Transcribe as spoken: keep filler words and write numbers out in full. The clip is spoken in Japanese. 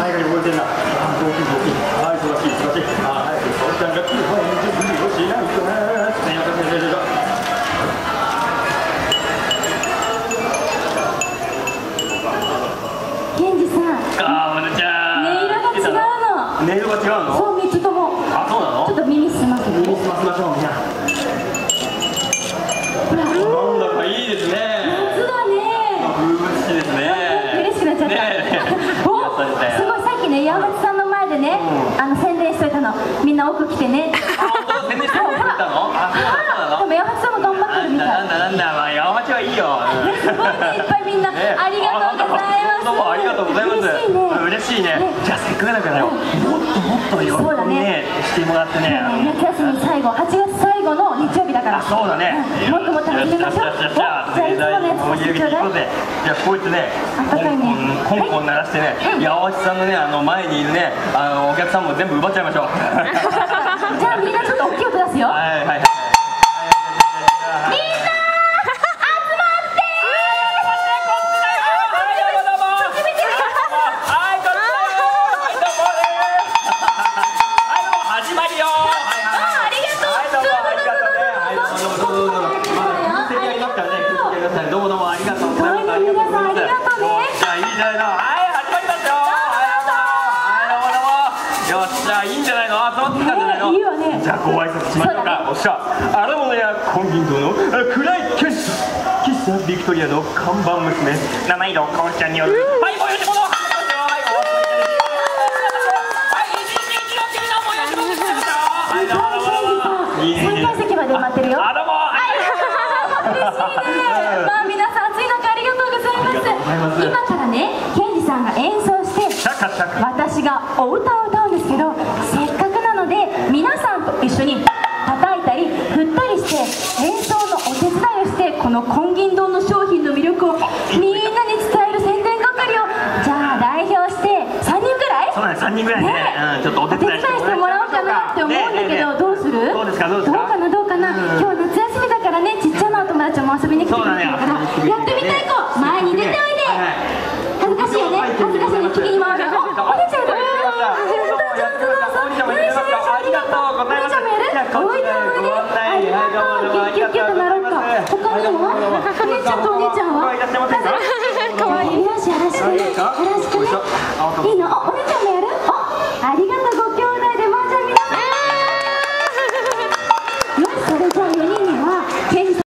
最後に覚えてるな。大きい大きい。はい、素晴らしい素晴らしい。はい、そうちゃんが来る前に準備をしないとな。すみません、先生。 ケンジさん。 ああ、まなちゃん。 音色が違うの。 音色が違うの？ そう、三つとも。 あ、そうなの？ ちょっと耳澄ませて。 耳澄ませましょう、みんな。なんだかいいですね。 夏だね。 風物詩ですね。 嬉しくなっちゃった。お、すごい、さっきね、山町さんの前でね、あの宣伝しといたの。みんな奥来てね。 宣伝してくれたの？あ、そうなの？ でも山町さんも頑張ってるみたい。 なんだなんだ、まあ山町はいいよ。 すごいね、いっぱいみんなありがとうございます。 どうもありがとうございます。嬉しいね。じゃあせっかくだからよ、もっともっと喜んでねしてもらってね。 夏休み最後、はちがつ最後の日曜日だから。 そうだね。 もっともっと始めましょう。じゃあいつものやつさせてちょうだい。 じゃあこうやってね、コンコン鳴らしてね、八百八さんのね、あの前にいるね、あのお客さんも全部奪っちゃいましょう。 じゃあみんなちょっと大きい音出すよ。 はいはい。どうもどうもありがとうございます。 皆さんありがとうね。 じゃあいいじゃないの。はい始まりますよ。はいどうもどうも。よっしゃいいんじゃないの。集まってきたんじゃないの。 いいわね。 じゃあご挨拶しましょうか。おっしゃ荒物や金銀堂の暗いキャッシュ喫茶ビクトリアの看板娘七色かおりちゃんによるはいごよしもの。 さんかい席まで埋まってるよ。 あどうも。 嬉しいね。まあ皆さん暑い中ありがとうございます。今からね、ケンジさんが演奏して私がお歌を歌うんですけど、せっかくなので皆さんと一緒に叩いたり振ったりして演奏のお手伝いをして、この金銀堂の商品の魅力をみんなに伝える宣伝係をじゃあ代表してさんにんくらい、 そうだね、さんにんぐらいね、うん、ちょっとお手伝いしてもらおうかなって思うんだけど、どうする？ どうですかどうですか？ どうかなどうかな。今日夏休みだからね、ちっちゃなお友達も遊びに来てくれてるから、やってみたい子前に出ておいで。恥ずかしいよね、恥ずかしいね、君に回る。お姉ちゃんやる。ありがとうございます。お姉ちゃんもやる？おいでおいで。ありがとう。キュッキュッキュッとなろうか。他にもお姉ちゃんとお姉ちゃんはかわいい。よし、よろしくね、よろしくね。いいの？お姉ちゃんもやる？ありがとう